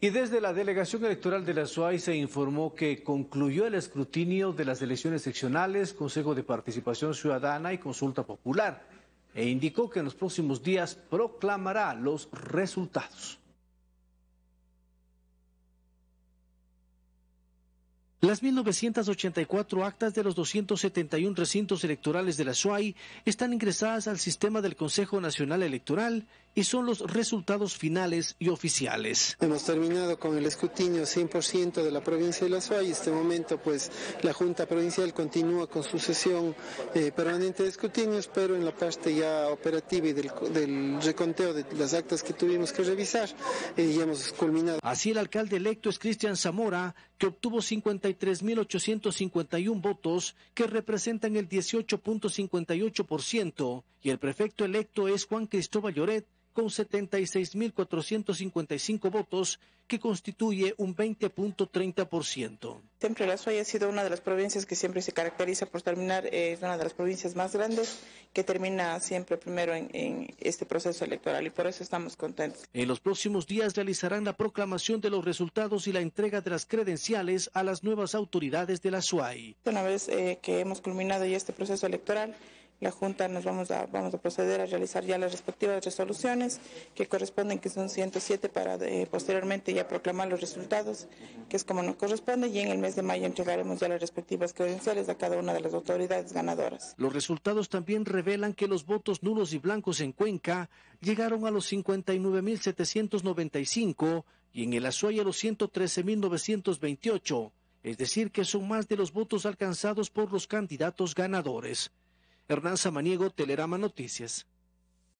Y desde la Delegación Electoral de la SUAY se informó que concluyó el escrutinio de las elecciones seccionales, Consejo de Participación Ciudadana y Consulta Popular, e indicó que en los próximos días proclamará los resultados. Las 1.984 actas de los 271 recintos electorales de la SUAY están ingresadas al sistema del Consejo Nacional Electoral y son los resultados finales y oficiales. Hemos terminado con el escrutinio 100% de la provincia de la SUAY. En este momento, pues, la Junta Provincial continúa con su sesión permanente de escrutinios, pero en la parte ya operativa y del reconteo de las actas que tuvimos que revisar, ya hemos culminado. Así el alcalde electo es Cristian Zamora, que obtuvo 53.851 votos, que representan el 18.58%, y el prefecto electo es Juan Cristóbal Lloret, con 76.455 votos, que constituye un 20.30%. Siempre la SUAY ha sido una de las provincias que siempre se caracteriza por terminar, es una de las provincias más grandes que termina siempre primero en este proceso electoral, y por eso estamos contentos. En los próximos días realizarán la proclamación de los resultados y la entrega de las credenciales a las nuevas autoridades de la SUAY. Una vez que hemos culminado ya este proceso electoral, la Junta vamos a proceder a realizar ya las respectivas resoluciones que corresponden, que son 107, para posteriormente ya proclamar los resultados, que es como nos corresponde, y en el mes de mayo entregaremos ya las respectivas credenciales a cada una de las autoridades ganadoras. Los resultados también revelan que los votos nulos y blancos en Cuenca llegaron a los 59.795 y en el Azuay a los 113.928, es decir que son más de los votos alcanzados por los candidatos ganadores. Hernán Samaniego, Telerama Noticias.